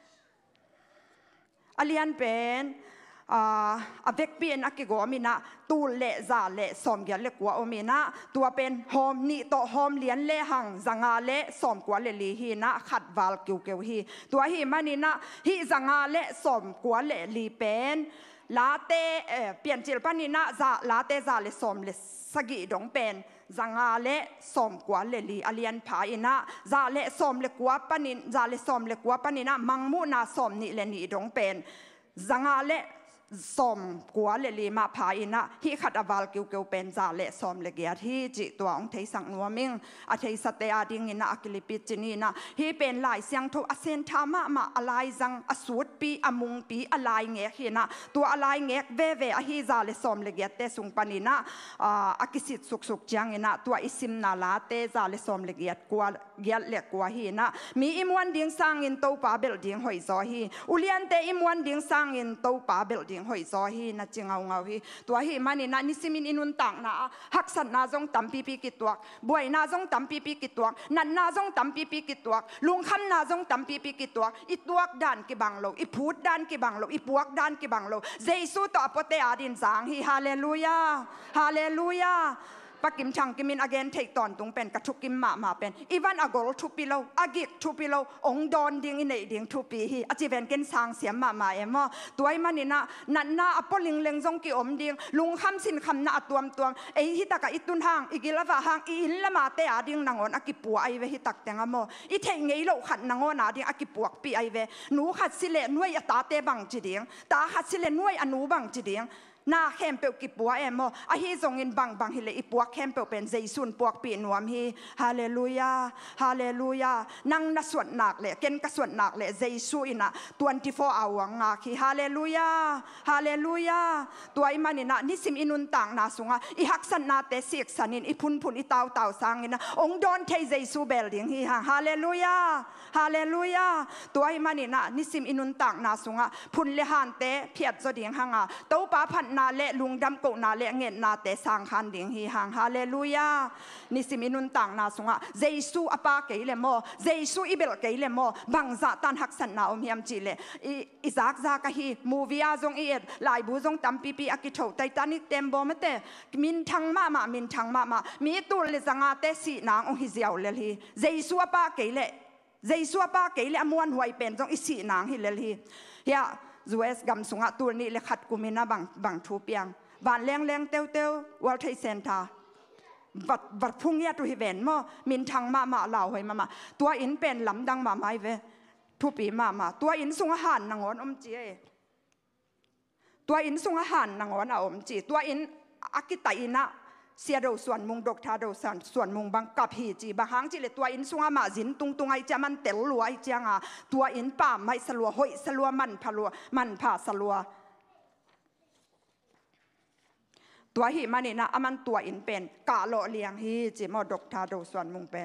อเลียนเป็นอาเวกเปลี่ยนอักกิโกมินะตูเลซาเลสอมยันเลกัวอมินะตัวเป็นโฮมนี่โตโฮมเลียนเลหังจังอาเลสอมกัวเลลีฮีนะขัดวาลกิวเกวฮีตัวฮีมันนี่นะฮีจังอาเลสอมกัวเลลีเป็นลาเตเปลี่ยนจิลปานินะซาลาเตซาเลสอมเลสกิดงเป็นจังอาเลสอมกัวเลลีอเลียนพาอินะซาเลสอมเลกัวปานินซาเลสอมเลกัวปานินะมังมูนาสอมนี่เลนี่ดงเป็นจังอาเลสอมกัวเลลีมาพาอินะฮิขัดอวาลกิวเกวเป็นซาเลสอมเลเกียที่จิตัวองเทสังนัวมิงอาเทสเตอาดิงอินะอักลิปิจินีนะฮิเป็นหลายเสียงโทอเซนทามามาอะไรจังอสูดปีอมุงปีอะไรเงี้ยฮินะตัวอะไรเงี้ยเวเวอฮิซาเลสอมเลเกียเตสุงปานินะอากิสิตสุกสุกจังอินะตัวอิซิมนาลาเตซาเลสอมเลเกียกัวเกียเลกัวฮินะมีอิมวันดิงสังอินโตปาเบลดิงหอยซอฮีอุเลียนเตอิมวันดิงสังอินโตปาเบลดิงหอยซอฮีนะจิงเอาเงาฮีตัวฮีมันนี่นะนิสิมินอินุนตังนะฮักสันนาจงตัมปีปีกิตวกบวยนาจงตัมปีปีกิตวกนันนาจงตัมปีปีกิตวกลุงคำนาจงตัมปีปีกิตวกอีตวกด้านกิบังโลอีพูดด้านกิบังโลอีปวกด้านกิบังโลเจสุต่อปเตอาดินสังฮีฮาเลลูยาฮาเลลูยาปักกิมชังกิมิน again เทคตอนตรงเป็นกระทุกกิมมามาเป็นอีวันอากอลทุปีโลอากิกทุปีโลองดอนดิ้งอินเอดิ้งทุปีฮีอาจีเวนเกนสางเสียมามาเอ็มว่าตัวไอ้มันนี่นะนันน่าอปอลิงเลงจงกิอมดิ้งลุงคำสินคำน่าตัวมตัวไอ้ฮิตากะอิตุนหางอีกิลาวะหางอีอินละมาเตะดิ้งนางอนอากิปัวไอเวฮิตักเตงอโมอีเทงเงยโลขัดนางอนอาดิ้งอากิปัวปีไอเวหนูขัดสิเลนวยตาเตบังจีดิ้งตาขัดสิเลนวยอนุบังจีดิ้งน่าเข้มเปลกิปัวเอ็มโมอาฮีทรงอินบังบังฮิเลอีปัวเข้มเปลเป็นเจสุนปัวปีนวมฮีฮาเลลูยาฮาเลลูยานั่งนัสวดหนักเลยเกณฑ์กสวดหนักเลยเจสุอินะยี่สิบสี่ hour งาคีฮาเลลูยาฮาเลลูยาตัวอิมันนี่นะนิสิมอินุนต่างนาสุงะอีฮักสันนาเตสิกสันินอีพุนพุนอีเตาเตาสังอินะองค์ดอนเทเจสุเบลดิงฮีฮาเลลูยาฮาเลลูยาตัวอิมันนี่นะนิสิมอินุนต่างนาสุงะพุนเลหันเตเพียดจดิงหังะเต้าป้าพันนาเลลุงดำกนาเลเงินนาเตสังขันดิ่งฮีหังฮาเลลูยานิสิมินุนต่างนาสุงะเจสุอปาเกยเลโมเจสุอิเบลเกยเลโมบังซาตันหักสันนาอมยามจิเลอิซักซากะฮีมูวิอาจงเอ็ดลายบูจงตัมปีปีอากิโตไททานิกเต็มโบมเตมินทังมามามินทังมามามีตุลเลสังอาเตสีนางองฮิเซียวเลฮีเจสุอปาเกยเลเจสุอปาเกยเลอมวนหวยเป็นจงอิสีนางฮิเลฮีเฮียจูเอสกำสุงะตัวนี้เลขัดกุมินาบังบังทูเปียงบ้านแรงแรงเต้าเต้าวอลไทเซนทาวัดวัดพุ่งเงียตุฮิเวนมั่วมินทางมามาเหล่าให้มามาตัวอินเป็นลำดังมาไม่เวทุปีมามาตัวอินสุงอาหารนางอนอมจีตัวอินสุงอาหารนางอนอาอมจีตัวอินอากิตาอินะเสียดูส่วนมุงดกทาดูส่วนส่วนมุงบังกับฮีจีบางครั้งจีเลตัวอินสุงอามาจินตุงตุงไอจะมันเตลลัวไอจังอ่ะตัวอินป่าไม่สลัวหอยสลัวมันพลัวมันผ่าสลัวตัวหิมันนี่นะอามันตัวอินเป็นกาโลเลียงฮีจิมอดกทาดูส่วนมุงเป็น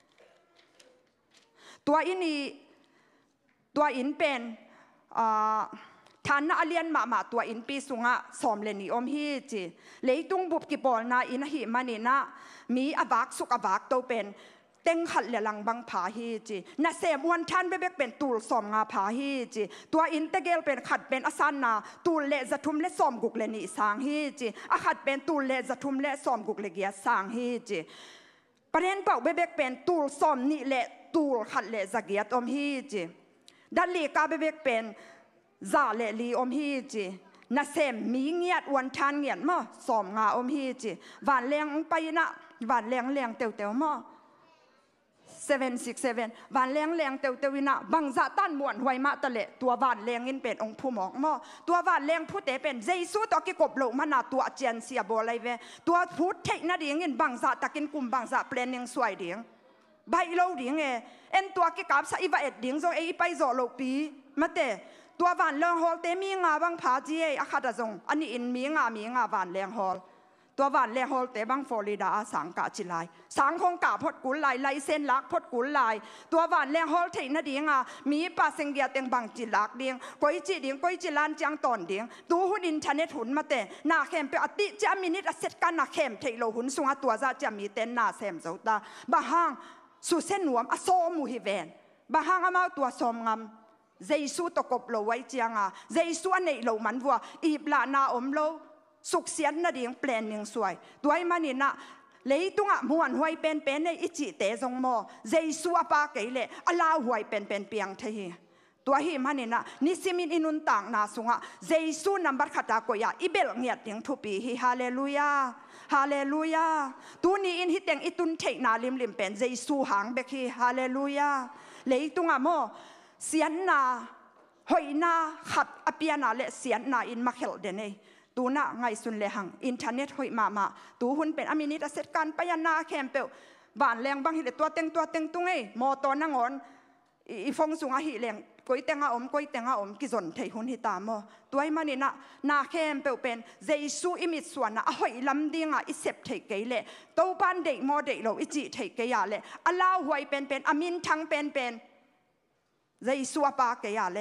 ตัวอินี่ตัวอินเป็นทานน่าเลียนมามาตัวอินปีสุงะสอมเลนีอมฮีจิเลยตุงบุบกิบอลนาอินหิมันนี่นะมีอวักสุกอวักตัวเป็นเต็งขัดเลลังบังผาฮีจีน่าเสมวันทันเบเบกเป็นตูลสอมงาผาฮีจีตัวอินเตเกลเป็นขัดเป็นอาสันนาตูลเลจะทุ่มเลสอมกุกเลนิสางฮีจีอาขัดเป็นตูลเลจะทุ่มเลสอมกุกเลเกียสางฮีจีประเด็นเป่าเบเบกเป็นตูลสอมนี่เลตูลขัดเลจะเกียตอมฮีจีดัลลีกาเบเบกเป็นซาเลลีอมฮีจีน่าเสมมีเงียดวันทันเงียดมั้งสอมงาอมฮีจีวันเลี้ยงไปนะวันเลี้ยงเลี้ยงเตียวเตียวมั้งเซเว่นซิกเซเว่นวันแรงแรงเตวเตวินะบังซาตันมวนหวยมาตะเละตัววันแรงอินเป็นองค์ผู้หมอกมอตัววันแรงผู้เตเป็นเจสุตอกิกบโลมานาตัวเจียนเสียบอลไรเวตัวพูดเทคนาเดียงอินบังซาตะกินกลุ่มบังซาเปลี่ยนยังสวยเดียงใบโลเดียงเอเอ็นตัวกิกับสอีบเอ็ดเดียงจงเอไปโจโลปีมาเตตัววันแรงฮอลเตมีงาบังพาจีเออาคาดาจงอันนี้อินมีงามีงาวันแรงฮอลตัววันเลฮอลเตบังฟลอริดาสังกาจิไลสังคงกาพดกุลไลไลเซนลักพดกุลไลตัววันเลฮอลเทนดีงามีปาเซงเกียเต็งบังจิลักเดียงก้อยจีเดียงก้อยจิลานจังตอนเดียงดูหุ่นอินเทอร์เน็ตหุ่นมาเตนาเข้มเปอติจะมินิตเสร็จกันนาเข้มเทโลหุ่นสุงตัวจะจะมีเต็นนาเซมเจ้าตาบางห้างสุเซนหนวมอโซมูฮิเวนบางห้างอามาตัวสมงามเจสุตกบโลไว้จียงอ่ะเจสุอันในโลมันวัวอีบลานาอมโลสุขเสียนนาเดียงเปลี่ยนยังสวยตัวไอ้มันนี่นะเลยตุงอ่ะมวนหวยเป็นเป็นในอิจิเตจงโมเจสุอปาเกยเลอลาหวยเป็นเป็นเปียงเทีตัวหิมันนี่นะนิสิมินอินุนต่างนาสุงอ่ะเจสุนับบัตรขัดตาโกยาอิเบลเงียดยังทุปีฮิฮาเลลูยาฮาเลลูยาตัวนี้อินฮิตยังอิตุนเทนาลิมลิมเป็นเจสุหางเบคีฮาเลลูยาเลยตุงอ่ะโมเสียนนาหอยนาขัดอเปียนาเลเสียนนาอินมาเขลเดนเนตูน่ะไงสุนเลหังอินเทอร์เน็ตหอยมามาตูหุ่นเป็นอามินิตเสร็จการไปยันนาแคมเปลบ้านแรงบางหิเลตัวเต็งตัวเต็งตุงเอมอตอนนั่งอ่อนอีฟงสุงอาหิเลงก้อยเต็งอาอมก้อยเต็งอาอมกิจนเทหุ่นหิตามอตัวไอ้มันนี่นะนาแคมเปลเป็นเจสุอิมิตส่วนนะหอยลำดิ่งอ่ะอิเซปเทเกยเลตัวบ้านเด็กมอเด็กเราอิจิเทเกยาเลอลาหวยเป็นเป็นอามินทั้งเป็นเป็นเจสุอปาเกยาเล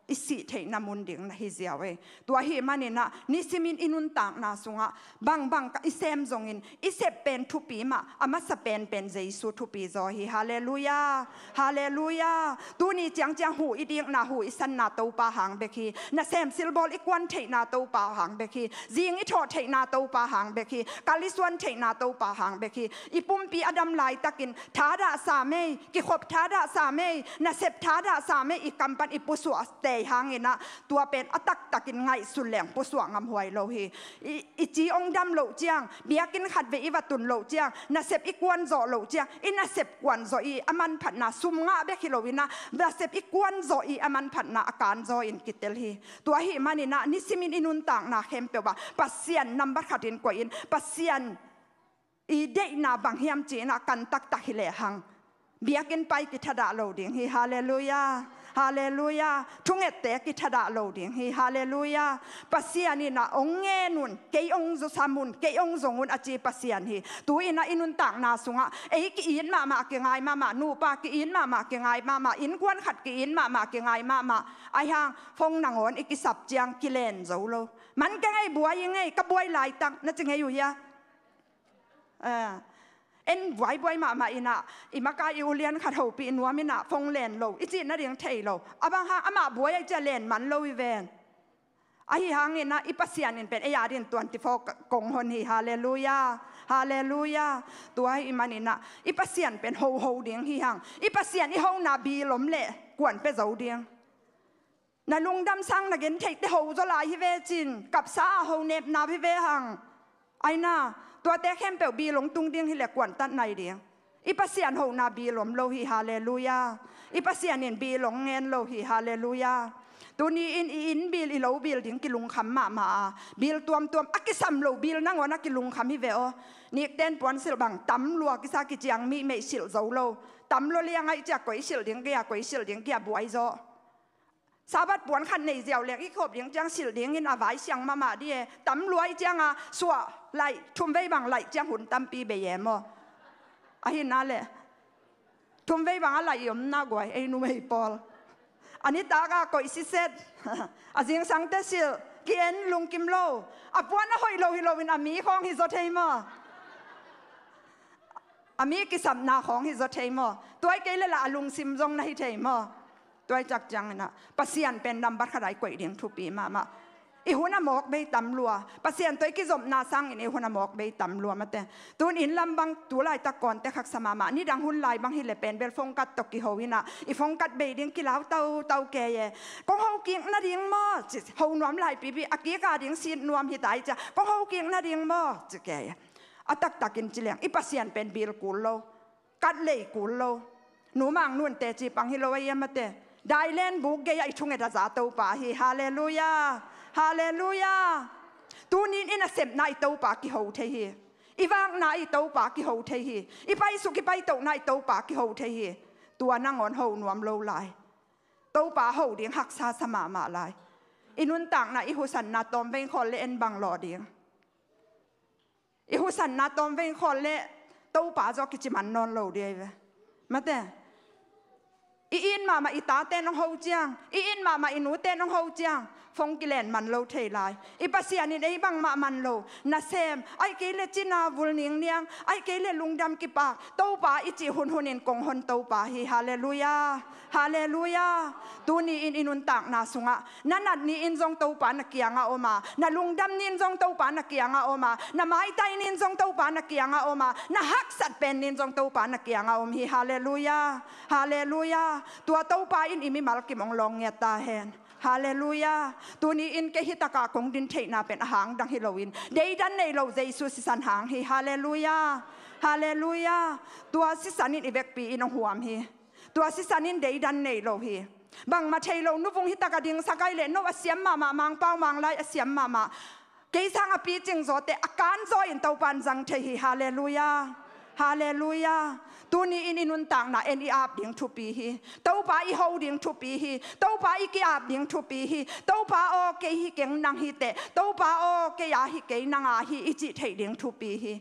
อิสิเทนามุนดิ่งนะฮิเซียวเอตัวฮิมันนี่นะนิสิมินอินุนต่างนาสุงะบางบางอิเซมจงอินอิเซเป็นทุปีมาอามาสเปนเป็นเจสุทุปีจอฮิฮาเลลูยาฮาเลลูยาตัวนี้จังจังหูอีดิ่งนาหูอิสันนาตูปาหังเบคีนาเซมซิลบอลอีกวันเทนาตูปาหังเบคีจิงอิทอเทนาตูปาหังเบคีกาลิสวนเทนาตูปาหังเบคีอีปุ่มปีอดัมไลตะกินทาดาสาเมกิขบทาดาสาเมนาเซบทาดาสาเมอีกัมปันอีปุสวเตยหังอินะตัวเป็นอตักตะกินไงสุดแหลงปุสวงามหวยโลฮีอีจีองดำโลเจียงเบียกินขัดเวอีวัตุนโลเจียงนาเซบอีกวนโซโลเจียงอินาเซบกวนโซอีอามันผัดนาซุมงะเบคิโลวินะนาเซบอีกวนโซอีอามันผัดนาอาการโซอินกิเตลฮีตัวฮีมันนี่นะนิสิมินอินุนต่างนาเข้มเปว่าปัสเซียนนัมบัดขัดอินกว่าอินปัสเซียนอีเดนาบางเฮียมจีนะกันตักตักฮิเลหังเบียกินไปกิทดาโลดิงฮีฮาเลลูยาฮาเลลูยาทุ่งเอตเตกิทดาโลดิงฮีฮาเลลูยาปัสเซียนี่นะองเงนุนเกยองจุสามุนเกยองจงุนอจีปัสเซียนฮีตัวอินะอินุนต่างนาสุงะเอกิอินมามาเกงไงมามานูปากิอินมามาเกงไงมามาอินกวนขัดกิอินมามาเกงไงมามาไอฮังฟงนางอนอิกิสับเจียงกิเลนโจโลมันก็ไงบัวยังไงก็บัวลายตังนั่นจะไงอยู่ยะเออเอ็นไว้ไว้มามาอินะอิมากาอิวเลียนขัดหูปีนัวมินะฟงเลนโลอิจิน่าเรียงเทโลอาบางฮะอามาบัวยังจะเลนมันโลวิเวนไอฮังอินะอิปัสเซียนินเป็นไอยาดินตัวที่ฟอกกงฮนฮีฮาเลลูยาฮาเลลูยาตัวอิมันอินะอิปัสเซียนเป็นโฮโฮเดียงฮีฮังอิปัสเซียนอิฮงนาบีล้มเละกวนไปเจ้าเดียงนาลุงดำซังนักเก็นเทคที่โฮจะลายฮิเวจินกับซาโฮเนบนาฮิเวฮังไอน่าตัวแต่เข้มเปลบีหลงตุงเดียงที่เหลือกวนตัดในเดียงอีปัสเซียนโหนาบีหลมโลหิฮาเลลูยาอีปัสเซียนเห็นบีหลงเงินโลหิฮาเลลูยาตัวนี้อินอินบิลอีโลบิลถึงกิลุงคำมามาบิลตัวมตัวมอักษัมโลบิลนั่งวันนักกิลุงคำฮิเวโอนี่เต้นปวนสิลบังตั้มลัวกิซากิจังมีไม่สิลโจโลตั้มลัวเลี้ยงไอจากก๋วยสิลเดียงเกียก๋วยสิลเดียงเกียบวยโจสาบัดปวนขันในเจียวเลี้ยงอีขบเลี้ยงจังสิลเลี้ยงอินอาไว้เสียงมามาดิตั้มลัวไอจังอ่ะสัวไหลทุ่มไว้บางไหลจังหุ่นตั้มปีเบียมอ่ะไอ้นั่นแหละทุ่มไว้บางอะไรยมน่ากว่าไอ้นุ่มไอ้ปอลอันนี้ตากาก๋วยสิเซตอาจิงสังเตสิลเกียนลุงกิมโลอ่ะปวนอ่ะหอยโลฮิโลวินอามีของฮิโซเทมอ่ะอามีกิสัมนาของฮิโซเทมอ่ะตัวไอ้เกลละลุงซิมจงนะฮิเทมอ่ะตัวจักจังนะปัสเซียนเป็นนำบัตรขดายก๋วยเดียงทุปีมามาอีหัวน้ำหมอกใบตำลัวปัสเซียนตัวกิจมนาสังอีหัวน้ำหมอกใบตำลัวมาแต่ตัวอินลำบังตัวลายตะกอนแต่ขักสมามานี่ดังหุ่นลายบางฮิเลเป็นเบลฟงกัดตกิโฮวินะอีฟงกัดใบเดียงกิลาวเตาเตาแก่ยก็เฮากิงนาเดียงมอจิเฮานวมลายปีปีอากีกาเดียงซีนวมฮิตายจ้ะก็เฮากิงนาเดียงมอจิแก่อัตักตักินจิเลียงอีปัสเซียนเป็นบิลกุลโลกัดเลยกุลโลหนูมังนุ่นเตจิปังฮิโลไยมาเตได้เล่นบุกเกยไอชุงเอตาซาตูปาฮิฮาเลลูยาฮาเลลูยาตูนี้อินะเสพนายตูปากิโฮเทฮีอีวางนายตูปากิโฮเทฮีอีไปสุกิไปตูนายตูปากิโฮเทฮีตัวนั่งอ่อนโหนวมโลลายตูปาโหเดียงหักซาสมามาลายอินุนต่างนะอิหุสันนาตอมเป็นคนเล่นบังหลอเดียงอิหุสันนาตอมเป็นคนเล่ตูปาจอกิจิมันนอนโลเดียเวมาแต่อีอินมามาอีตาเต้นน้องเฮาเจียงอีอินมามาอีหนูเต้นน้องเฮาเจียงฟงกิเลนมันโลเทลายอีปัสเซียนี่ได้บังมามันโลนาเซมไอเกเลจินาวุลนิงเนียงไอเกเลลุงดำกิปากเต้าป่าอิจิหุนหุนินกงหนเต้าป่าฮิฮาเลลูยาฮาเลลูยาตัวนี้อินอินุนตากนาสุงะนั่นนัดนี้อินจงเต้าป่านักเกียงอาโอมานาลุงดำนินจงเต้าป่านักเกียงอาโอมานาไม้ไตนินจงเต้าป่านักเกียงอาโอมานาฮักสัตเป็นนินจงเต้าป่านักเกียงอาโอมฮิฮาเลลูยาฮาเลลูยาตัวเต้าป่าอินอิมิมัลกิมองลองเงียตาเฮนฮาเลลูยาตัวนี้อินเกฮิตากาคงดินเทนาเป็นอาหารดังฮิโลวินเดย์ดันในโลเจสุสิสันหางฮิฮาเลลูยาฮาเลลูยาตัวสิสันินอีเวกปีอินหัวมฮิตัวสิสันินเดย์ดันในโลฮิบางมาเทโลนุฟงฮิตากาดิงสกายเลนโนอเสียมมามามังเป้ามังไลอเสียมมามาเกยสังอปีจิงโซเตอาการโซอินเตาปันจังเทฮิฮาเลลูยาฮาเลลูยาตัวนี้อินอินุนต่างนะเอ็นอีอาบดิ่งทุปีฮีเต้าป่าอีเฮาดิ่งทุปีฮีเต้าป่าอีกีอาบดิ่งทุปีฮีเต้าป่าโอเกฮิเก่งนางฮีเตเต้าป่าโอเกยาฮิเกยนางอาฮีอิจิเทดิ่งทุปีฮี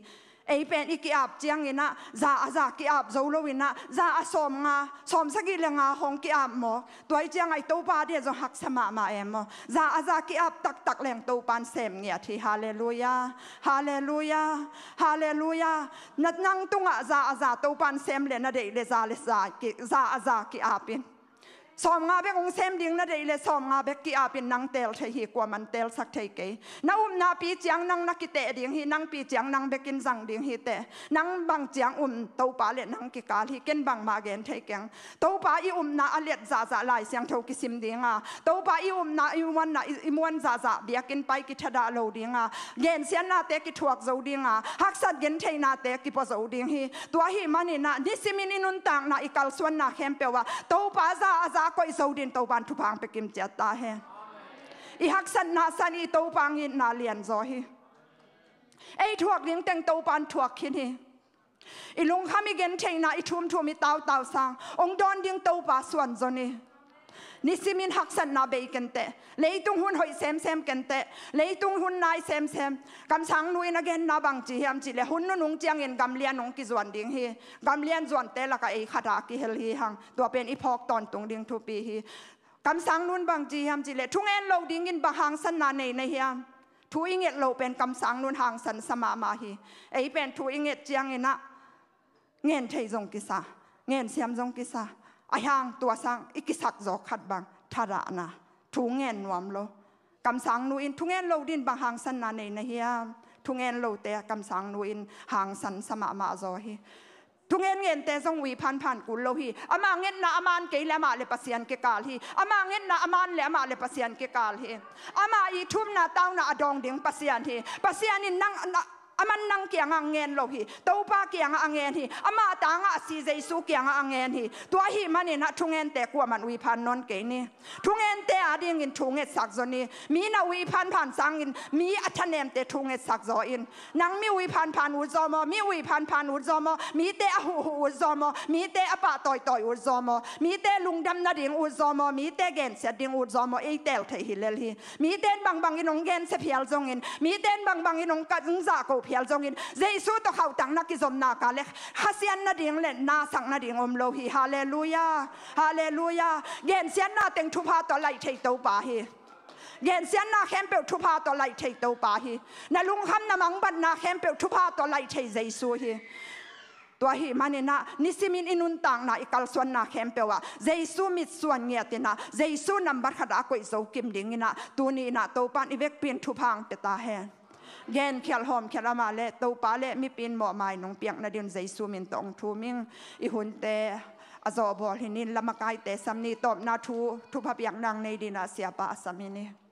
ไอเป็นอีกอาบเจียงอินะจะอาจะกีอาบโจโลวินะจะอาสมงาสมสกิเลงาหงกีอาบหมอตัวเจียงไอตัวปาเดียจะหักสมามาเอ็มจะอาจะกีอาบตักตักแรงตัวปันเสมเงียที่ฮาเลลูยาฮาเลลูยาฮาเลลูยานัดนั่งตุงอาจะอาจะตัวปันเสมเลนะเดเลจะเลจะกีจะอาจะกีอาบินสมงาเบกองเซมดิ้งนะเดลสมงาเบกกีอาเป็นนังเตลเทฮีกว่ามันเตลสักเทเกน้าอุ้มนาปีจังนังนักกิเตดิ้งฮีนังปีจังนังเบกินสังดิ้งฮีเตนังบางจังอุ้มตัวปาเลนังกิกาลีเก็นบางมาเกนเทเกงตัวปาอีอุ้มนาอเลียจ่าจ่าลายเสียงเท่ากิซิมดิ้งอ่ะตัวปาอีอุ้มนาอีวันนาอีมวนจ่าจ่าเบียกินไปกิทดาโลดิ้งอ่ะเกนเสียนาเตกิทวกโจดิ้งอ่ะฮักสัดเกนเทนาเตกิปโจดิ้งฮีตัวฮีมันนี่นะนิสิมินินุนตังนาอีกัลส่วนนาเข้มเปว่าตัวปาจ่าจ่าก็อีโจดิ้งตัวบันทุพังไปกิมเจตาเฮอีฮักสันนาสันอีตัวปังอินนาเลียนโซฮีไอถวกลิงเต็งตัวปันถวกขินฮีอีลุงข้ามีเกนเทน่าอีทุ่มทุ่มอีเต้าเต้าสังองดอนดิ้งตัวปัสส่วนโซนีนิสิมินฮักสันนาเบยกันเตะเลยตุงหุ่นหอยเซมเซมกันเตะเลยตุงหุ่นนายเซมเซมกำสังนุยนักเกนนาบังจีเฮียมจีเลหุ่นนุ่งเจียงเงินกำเลียนนุ่งกิจวันดิ้งฮีกำเลียนจวนเตะละก็ไอขาดากิเฮลฮีหังตัวเป็นอีพอกตอนตุงดิ้งทุปีฮีกำสังนุนบางจีฮัมจีเลทุ่งเอ็นโลดิ้งอินบางหางสันนาในในเฮียมทุ่งอิงเอ็ดโลเป็นกำสังนุนหางสันสมามาฮีไอเป็นทุ่งอิงเอ็ดเจียงอินะเงินเทยจงกิสาเงินเสียมจงกิสาไอหางตัวสังอิกิสักจอกขัดบางทาระนะทุ่งเงินนวมโลกำสังนุอินทุ่งเอ็นโลดินบางหางสันนาในในเฮียมทุ่งเอ็นโลเตะกำสังนุอินหางสันสมามาจอฮีทุกเงินเงินแต่ทรงวีพันพันกุลโลฮีอามาเงินนะอามันเกลมาเลปัสยันเกกาลฮีอามาเงินนะอามันเลมาเลปัสยันเกกาลฮีอามาอีทุ่มนะเต้านะอดองดิ่งปัสยันฮีปัสยันนี่นั่งอามันนั่งเกียงอังเงินโลฮีตัวป้าเกียงอังเงินฮีอามาต่างอาศีเจสุเกียงอังเงินฮีตัวฮีมันนี่นะทุกเงินแต่กว่ามันวีพันนนเกนี่ทุกเงินแต่อดีเงินทุกเงินสักจนี่มีนะวีพันพันสังอินมีอัชเนมแต่ทุกเงินสักจอินนังมีวีพันพันอุจอมมีวีพันพันอุจอมมีแต่อหูอุจอมมีแต่อปะต่อยต่อยอุจอมมีแต่ลุงดำนาดิ่งอุจอมมีแต่เกนเสดิ่งอุจอมเอเตลเทฮิเลลฮีมีแต่บางบางอินงเกนเสเพียลจงอินมีแต่บางบางอินงกัดงจากูเพียลจงอินเจสุตัวเขาตั้งนักกิจมนากาเลฮัสยันนาดิ่งเล่นนาสังนาดิ่งอมโลฮีฮาเลลูยาฮาเลลูยาเกนเสียนนาเต็งทุพาตัวไลเทโตปาฮีเย็นเสียนนาเข้มเปิลทุพาตัวไลเทโตปาฮีนาลุงคำนามังบันนาเข้มเปิลทุพาตัวไลเทเจสุฮีตัวฮีมันนี่นะนิสิมินอินุนตังนาอิกัลส่วนนาเข้มเปิลว่าเจสุมิดส่วนเงียตินะเจสุนัมบัดขดากุยโซกิมดิ่งนะตัวนี้นะตัวปันอีเวกเปลี่ยนทุพังเปตาแฮนเย็นเขียลหอมเขียลมาเล่ตัวปาเล่มีปีนหมอไม้นงเปียกนาเดียนเจสุมินตองทูมิงอีหุ่นเตอจอบอลหินินละมากายเตสัมนีตบนาทูทุพเปียกนางในดินาเสียปะสามินี